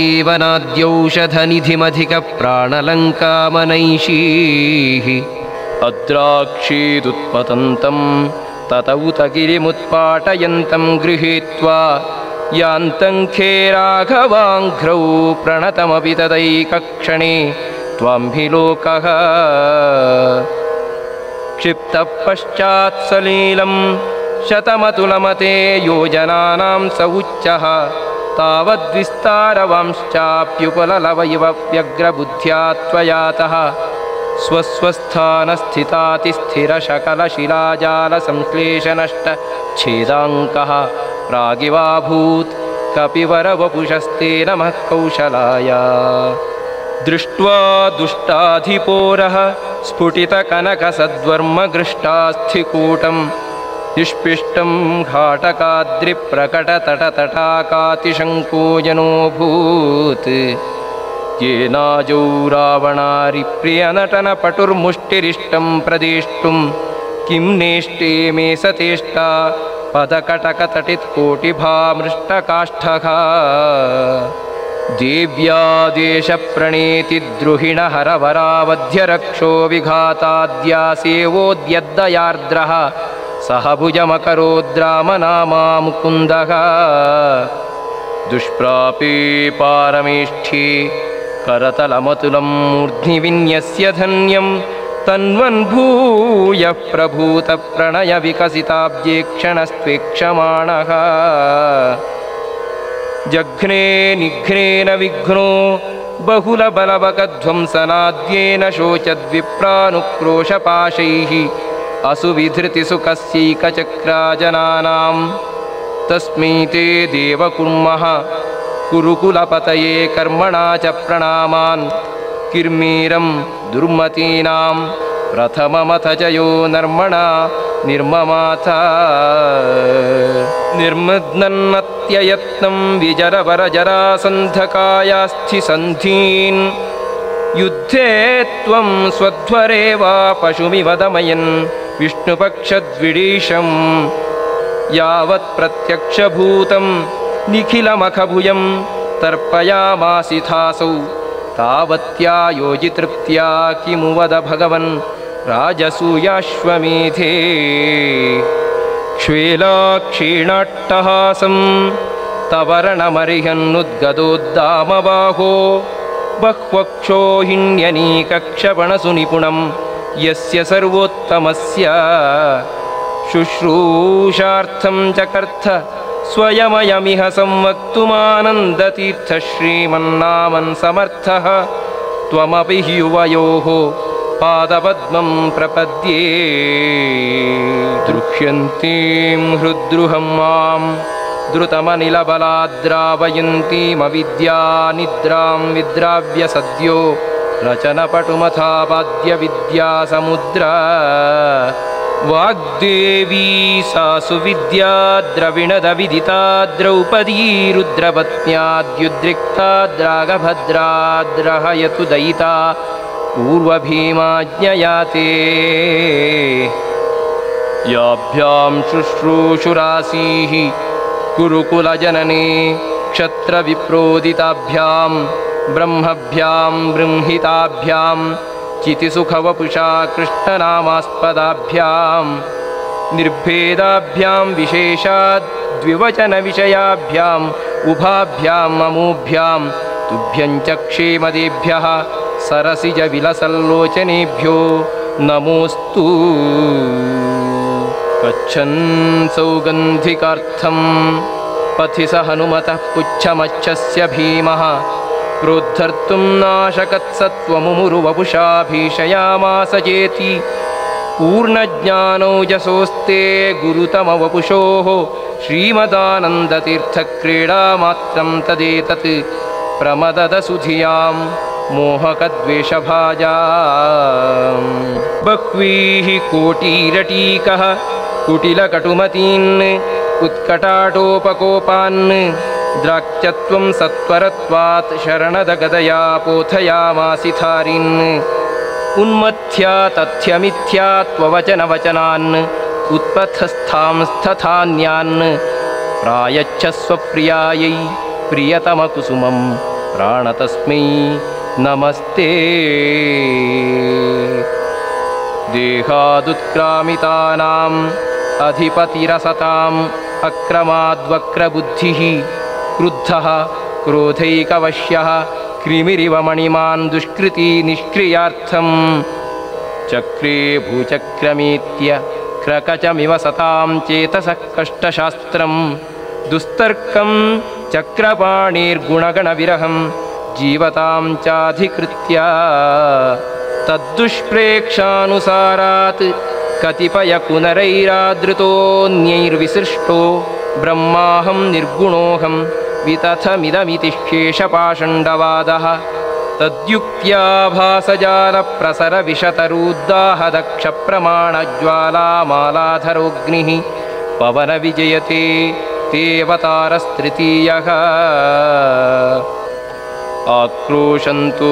सञ्जीवनाद्यौषधनिधिमधिकप्राणलङ्कामनैषीः अद्राक्षीदुत्पतन्तं ततौत गिरिमुत्पाटयन्तं गृहीत्वा यान्तं खे राघवाङ्घ्रौ प्रणतमपि तदैकक्षणे त्वाम्भि लोकः क्षिप्तः पश्चात् सलीलं शतमतुलमते योजनानां स उच्चः तावद्विस्तारवांश्चाप्युपललव इव व्यग्रबुद्ध्या त्वयातः स्वस्वस्थानस्थितातिस्थिरशकलशिलाजालसंश्लेषनष्टच्छेदाङ्कः प्रागिवाभूत् कपिवरवपुषस्ते नमः कौशलाय दृष्ट्वा दुष्टाधिपोरः स्फुटितकनकसद्वर्मगृष्टास्थिकूटं निष्पिष्टं घाटकाद्रिप्रकटतटतटाकातिशङ्कोजनोऽभूत् येनाजौ रावणारिप्रियनटनपटुर्मुष्टिरिष्टं प्रदेष्टुं किं नेष्टे मे सतेष्टा पदकटकतटित्कोटिभामृष्टकाष्ठः देव्यादेशप्रणेतिद्रुहिणहरवरावध्यरक्षो विघाताद्यासेवोद्यद्दयार्द्रः सह भुजमकरोद्रामनामा मुकुन्दः दुष्प्रापे पारमेष्ठे करतलमतुलं मूर्ध्नि विन्यस्य धन्यं तन्वन्भूयः प्रभूतप्रणयविकसिताब्जेक्षणस्त्वेक्षमाणः जघ्ने निघ्नेन विघ्नो बहुलबलवकध्वंसनाद्येन शोचद्विप्रानुक्रोशपाशैः असुविधृतिसुखस्यैकचक्राजनानां तस्मै ते देवकुर्मः कुरुकुलपतये कर्मणा च प्रणामान् किर्मीरं दुर्मतीनां प्रथममथ जयो नर्मणा निर्ममाथ निर्मग्नन्नत्ययत्नं विजरवरजरासन्धकायास्थिसन्धीन् युद्धे त्वं स्वध्वरे वा पशुमिव दमयन् विष्णुपक्षद्विडीशं यावत् प्रत्यक्षभूतं निखिलमखभुजं तर्पयामासिथासौ तावत्या योजितृप्त्या किमु वद भगवन् राजसूयाश्वमेधे क्ष्वेलाक्षीणाट्टहासं तवरणमरिहन्नुद्गदोद्दामबाहो बह्वक्षोहिण्यनीकक्षपणसु निपुणं यस्य सर्वोत्तमस्य शुश्रूषार्थं चकर्थ स्वयमयमिह संवक्तुमानन्दतीर्थ श्रीमन्नामन् समर्थः त्वमपि हि युवयोः पादपद्मं प्रपद्ये दृक्ष्यन्तीं हृद्रुहं मां द्रुतमनिलबलाद्रावयन्तीमविद्यानिद्रां विद्राव्य सद्यो रचनपटुमथापाद्यविद्यासमुद्रा वाग्देवी सा सुविद्या द्रविणदविदिता द्रौपदी रुद्रपत्न्याद्युद्रिक्ता द्रागभद्राद्रहयतु दयिता पूर्वभीमाज्ञयाते याभ्यां शुश्रूषुरासीः गुरुकुलजनने क्षत्रविप्रोदिताभ्यां ब्रह्मभ्यां बृंहिताभ्यां चितिसुखवपुषा कृष्णनामास्पदाभ्यां निर्भेदाभ्यां विशेषाद् द्विवचनविषयाभ्याम् उभाभ्याम् अमूभ्यां तुभ्यं च क्षेमदेभ्यः सरसिजविलसल्लोचनेभ्यो नमोऽस्तु गच्छन् सौगन्धिकार्थं पथि स हनुमतः पुच्छमच्छस्य भीमः क्रोद्धर्तुं नाशकत्सत्त्वमुमुरुवपुषा भीषयामास चेति पूर्णज्ञानौजसोस्ते गुरुतमवपुषोः श्रीमदानन्दतीर्थक्रीडामात्रं तदेतत् प्रमददसुधियां मोहकद्वेषभाजाम् बह्वीः कोटिरटीकः कुटिलकटुमतीन् उत्कटाटोपकोपान् द्राक्ष्यत्वं सत्वरत्वात् शरणदगदया पोथयामासिथारिन् उन्मथ्या तथ्यमिथ्या त्ववचनवचनान् उत्पथस्थांस्तथान्यान् प्रायच्छस्व प्रियायै प्रियतमकुसुमं प्राणतस्मै नमस्ते देहादुत्क्रामितानाम् अधिपतिरसताम् अक्रमाद्वक्रबुद्धिः क्रुद्धः क्रोधैकवश्यः क्रिमिरिव मणिमान् दुष्कृती निष्क्रियार्थं चक्रे भूचक्रमेत्य क्रकचमिव सतां चेतसः कष्टशास्त्रं दुस्तर्कं चक्रपाणिर्गुणगणविरहं जीवतां चाधिकृत्य तद्दुष्प्रेक्षानुसारात् कतिपयकुनरैरादृतोऽन्यैर्विसृष्टो ब्रह्माहं निर्गुणोऽहं वितथमिदमिति शेषपाषण्डवादः तद्युक्त्याभासजालप्रसरविशतरूद्दाहदक्षप्रमाणज्वालामालाधरोऽग्निः पवनविजयते तेऽवतारस्तृतीयः आक्रोशन्तु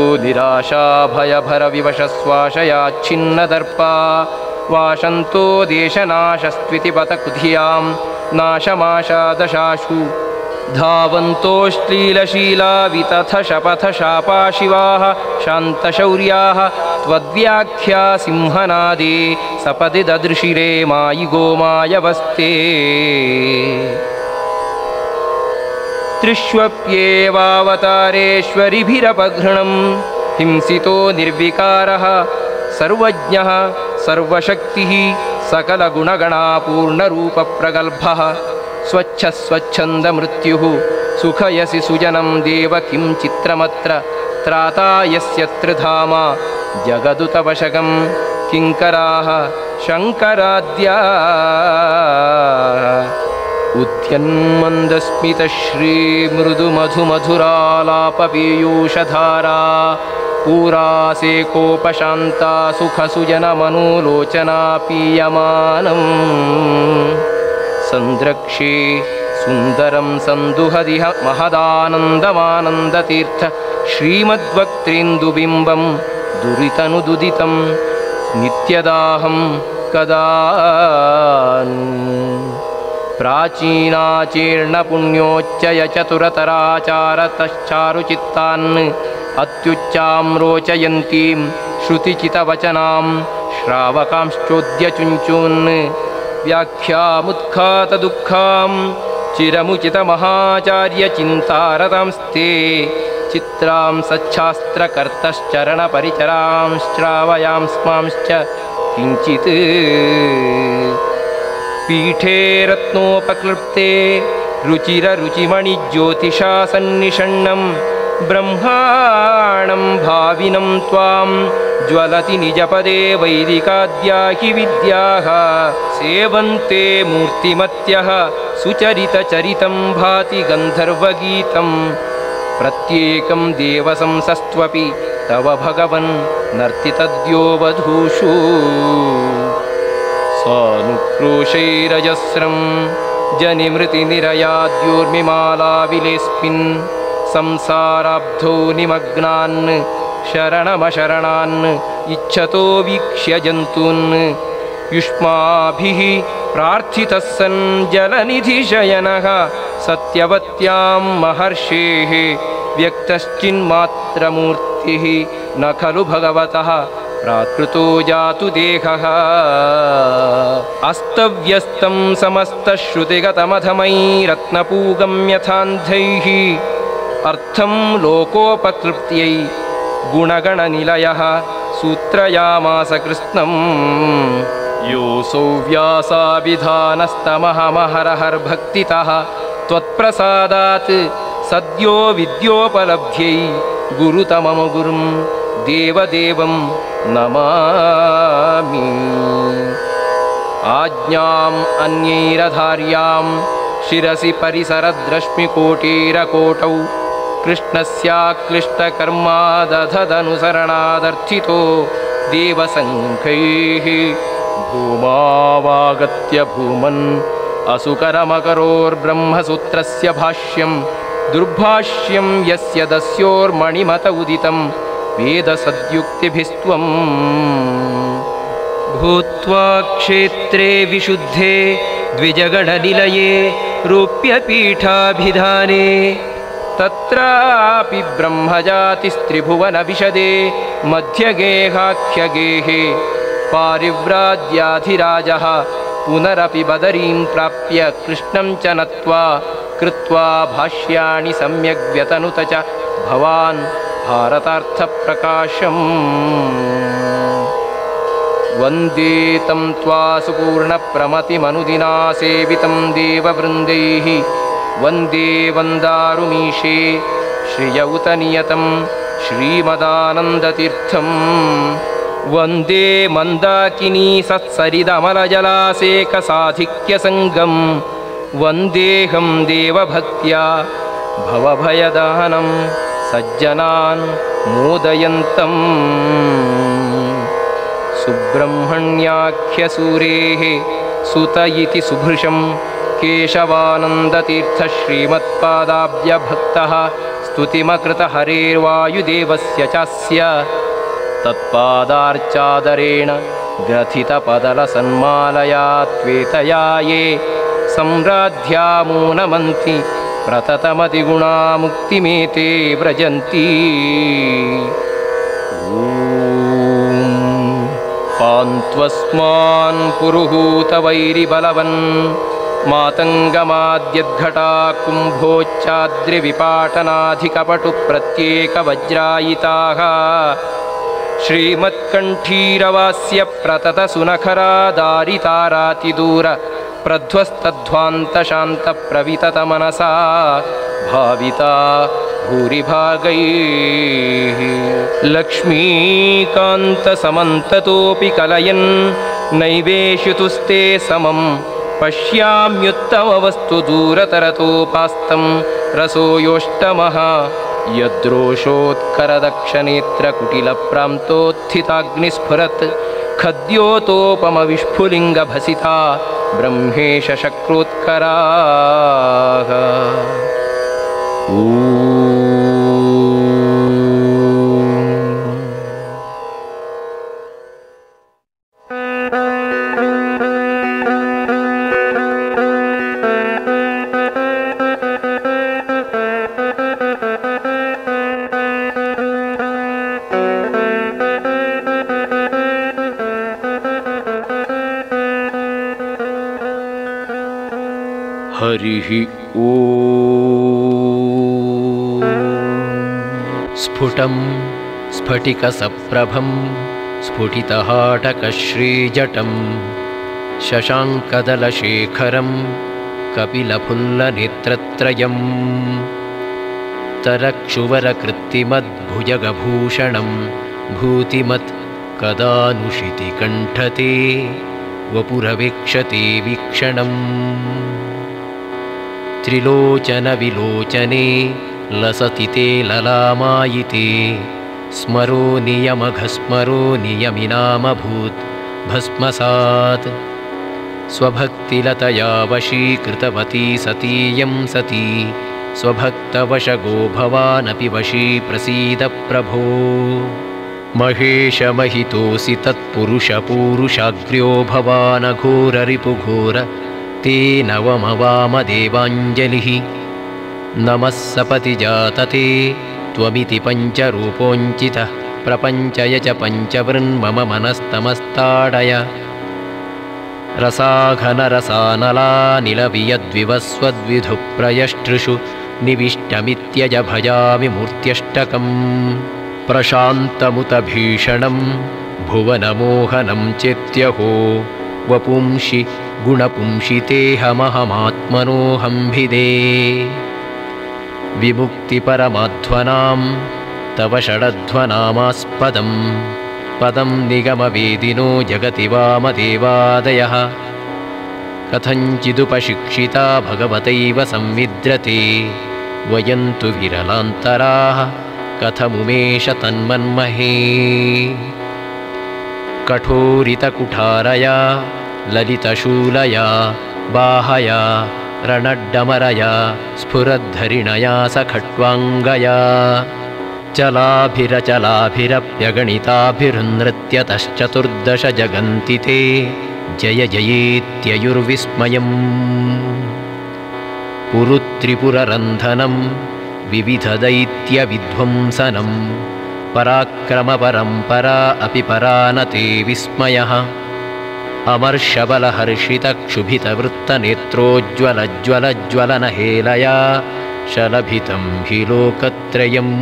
निराशाभयभरविवशस्वाशयाच्छिन्नदर्पा वाशन्तो देशनाशस्त्विति पतकुधियां नाशमाशादशाशु धावन्तोऽश्लीलशीला वितथशपथशापाशिवाः शान्तशौर्याः त्वद्व्याख्या सिंहनादे सपदि ददृशिरे मायि गोमायवस्ते त्रिष्वप्येवावतारेश्वरिभिरपघृणं हिंसितो निर्विकारः सर्वज्ञः सर्वशक्तिः सकलगुणगणापूर्णरूपप्रगल्भः स्वच्छस्वच्छन्दमृत्युः सुखयसि सुजनं देव किं चित्रमत्र त्राता यस्य त्रिधामा जगदुतवशकं किङ्कराः शङ्कराद्या उद्यन्मन्दस्मितश्रीमृदुमधुमधुरालापपीयूषधारा पूरासेकोपशान्ता सुखसुजनमनोलोचना पीयमानम् सन्द्रक्षे सुन्दरं सन्दुहदिह महदानन्दमानन्दतीर्थ श्रीमद्वक्त्रेन्दुबिम्बं दुरितनुदुदितं नित्यदाहं कदा प्राचीनाचीर्णपुण्योच्चयचतुरतराचारतश्चारुचित्तान् अत्युच्चां रोचयन्तीं श्रुतिचितवचनां श्रावकांश्चोद्यचुञ्चून् व्याख्यामुत्खातदुःखां चिरमुचितमहाचार्यचिन्तारतांस्ते चित्रां सच्छास्त्रकर्तश्चरणपरिचरां श्रावयांस्मांश्च किञ्चित् पीठे रत्नोपक्लृप्ते रुचिररुचिमणिज्योतिषासन्निषण्णं ब्रह्माणं भाविनं त्वां ज्वलति निजपदे वैदिकाद्या हि विद्याः सेवन्ते मूर्तिमत्यः सुचरितचरितं भाति गन्धर्वगीतं प्रत्येकं देवसंसस्त्वपि तव भगवन् नर्तितद्यो वधूषु सानुक्रोशैरजस्रं जनिमृतिनिरयाद्योर्मिमालाविलेऽस्मिन् संसाराब्धौ निमग्नान् शरणमशरणान् इच्छतो वीक्ष्य जन्तून् युष्माभिः प्रार्थितः सन् जलनिधिशयनः सत्यवत्यां महर्षेः व्यक्तश्चिन्मात्रमूर्तिः न खलु भगवतः प्राकृतो जातु देहः अस्तव्यस्तं समस्तश्रुतिगतमधमैरत्नपूगं यथान्धैः अर्थं लोकोपकृत्यै गुणगणनिलयः सूत्रयामास कृत्स्नम् योऽसौ व्यासाभिधानस्तमहमहरहर्भक्तितः त्वत्प्रसादात् सद्यो विद्योपलब्ध्यै गुरुतमं गुरुं देवदेवं नमामि आज्ञाम् अन्यैरधार्यां शिरसि परिसरद्रश्मिकोटिरकोटौ कृष्णस्याक्लिष्टकर्मादधदनुसरणादर्थितो देवसङ्घैः भूमावागत्य भूमन् असुकरमकरोर्ब्रह्मसूत्रस्य भाष्यं दुर्भाष्यं यस्य दस्योर्मणिमत उदितं वेदसद्युक्तिभिस्त्वं भूत्वा क्षेत्रे विशुद्धे द्विजगणनिलये रूप्यपीठाभिधाने तत्रापि ब्रह्मजातिस्त्रिभुवनविशदे मध्यगेहाख्यगेहे पारिव्राज्याधिराजः पुनरपि बदरीं प्राप्य कृष्णं च नत्वा कृत्वा भाष्याणि सम्यग् व्यतनुत च भवान् भारतार्थप्रकाशम् वन्दे तं त्वा सुपूर्णप्रमतिमनुदिना सेवितं देववृन्दैः वन्दे वन्दारुमीशे श्रियौत नियतं श्रीमदानन्दतीर्थं वन्दे मन्दाकिनी सत्सरिदमलजलासेकसाधिक्यसङ्गं वन्देऽहं देवभक्त्या भवभयदानं सज्जनान् मोदयन्तम् सुब्रह्मण्याख्यसूरेः सुत इति सुभृशं केशवानन्दतीर्थ श्रीमत्पादाब्जभक्तः स्तुतिमकृत हरेर्वायुदेवस्य चास्य तत्पादार्चादरेण ग्रथितपदलसन्मालया त्वेतया ये सम्राध्यामूनमन्ति प्रततमतिगुणा मुक्तिमेते व्रजन्ति पान्त्वस्मान् पुरुहूतवैरिबलवन् मातङ्गमाद्यद्घटा कुम्भोच्चाद्रिविपाटनाधिकपटुप्रत्येकवज्रायिताः श्रीमत्कण्ठीरवास्य प्रततसुनखरादारितारातिदूर प्रध्वस्तध्वान्तशान्तप्रविततमनसा भाविता भूरिभागैः लक्ष्मीकान्तसमन्ततोऽपि कलयन् नैवेशितुस्ते समं पश्याम्युत्तमवस्तु दूरतरतोपास्तं रसोयोष्टमः यद्रोषोत्करदक्षनेत्रकुटिलप्रान्तोत्थिताग्निस्फुरत् खद्योतोपमविस्फुलिङ्गभसिता ब्रह्मेश शक्रोत्कराः हरिः ओम् स्फुटं स्फटिकसप्रभं स्फुटितहाटकश्रीजटं शशाङ्कदलशेखरं कपिलफुल्लनेत्रत्रयं तरक्षुवरकृत्तिमद्भुजगभूषणं भूतिमत् कदानुशितिकण्ठते वपुरवीक्षते वीक्षणम् त्रिलोचनविलोचने लसति ते ललामायिते स्मरो नियमघस्मरो नियमिनामभूत् भस्मसात् स्वभक्तिलतया वशीकृतवती सतीयं सती स्वभक्तवशगो भवानपि वशी प्रसीद प्रभो महेशमहितोऽसि तत्पुरुषपूरुषाग्र्यो भवानघोररिपुघोर ते नवमवामदेवाञ्जलिः नमः सपतिजातते त्वमिति पञ्चरूपोञ्चितः प्रपञ्चय च पञ्चवृन्मम मनस्तमस्ताडय रसाघनरसानलानिलवियद्विवस्वद्विधुप्रयष्टृषु निविष्टमित्यज भजामि मूर्त्यष्टकम् प्रशान्तमुतभीषणं भुवनमोहनं चेत्यहो वपुंषि गुणपुंषितेऽहमहमात्मनोऽहंभिदे विमुक्तिपरमाध्वनां तव षडध्वनामास्पदं पदं निगमवेदिनो जगति वामदेवादयः कथञ्चिदुपशिक्षिता भगवतैव संविद्रते वयं तु विरलान्तराः कथमुमेष तन्मन्महे कठोरितकुठारया ललितशूलया बाहया रणड्डमरया स्फुरद्धरिणया सखट्वाङ्गया चलाभिरचलाभिरप्यगणिताभिरुन्नृत्यतश्चतुर्दश जगन्ति ते जय जयेत्ययुर्विस्मयम् पुरुत्रिपुररन्धनं विविधदैत्यविध्वंसनं पराक्रमपरम्परा अपि परा न ते विस्मयः अमर्षबलहर्षितक्षुभितवृत्तनेत्रोज्ज्वलज्वलज्वलनहेलया शलभितं हि लोकत्रयम्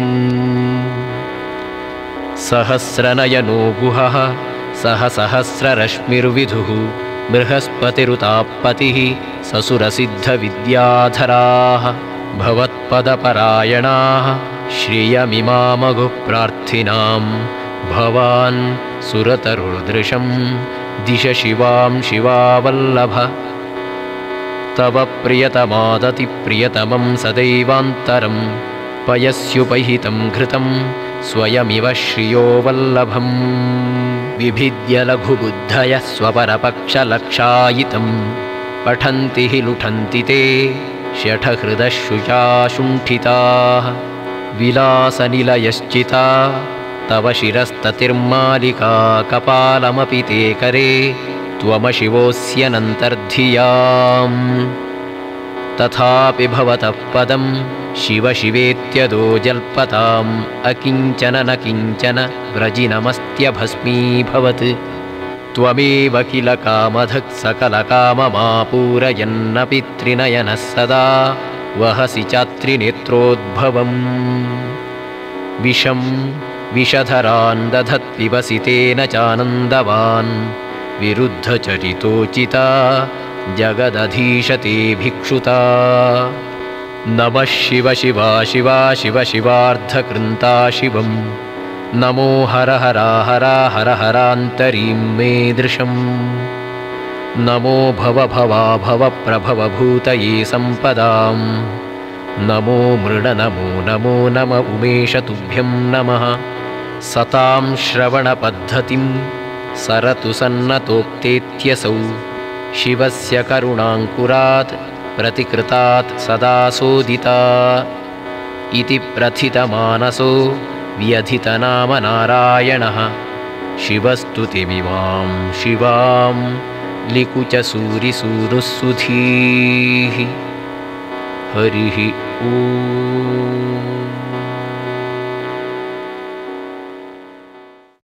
सहस्रनयनो गुहः सहस्ररश्मिर्विधुः बृहस्पतिरुतापतिः ससुरसिद्धविद्याधराः भवत्पदपरायणाः श्रियमिमामघुप्रार्थिनां भवान् सुरतरुर्दृशं दिश शिवां शिवावल्लभ तव प्रियतमादतिप्रियतमं सदैवान्तरं पयस्युपहितं घृतं स्वयमिव श्रियो वल्लभम् विभिद्य लघुबुद्धयः स्वपरपक्षलक्षायितं पठन्ति हि लुठन्ति ते शठहृदशुचाशुण्ठिताः विलासनिलयश्चिता तव शिरस्ततिर्मालिका कपालमपि ते करे त्वमशिवोऽस्यनन्तर्धियाम् तथापि भवतः पदं शिव शिवेत्यदो जल्पताम् अकिञ्चन न किञ्चन व्रजिनमस्त्यभस्मीभवत् त्वमेव किल कामधक् सकलकाममापूरयन्नपि त्रिनयनः सदा वहसि चात्रिनेत्रोद्भवम् विषं विषधरान् दधत्पिबसि तेन चानन्दवान् विरुद्धचरितोचिता जगदधीशते भिक्षुता। नमः शिव शिवा शिवा शिव शिवार्धकृन्ता शिवं नमो हर हरा हरा हर हरान्तरीं मे दृशम् नमो भव भवा भव प्रभव भूतये सम्पदां नमो मृड नमो नमो नम उमेश तुभ्यं नमः। सतां श्रवणपद्धतिं सरतु सन्नतोक्तेत्यसौ शिवस्य करुणाङ्कुरात् प्रतिकृतात् सदा सोदिता इति प्रथितमानसो व्यधितनाम नारायणः शिवस्तुतिमिमां शिवां लिकुचसूरिसूनुः सुधीः। हरिः ॐ।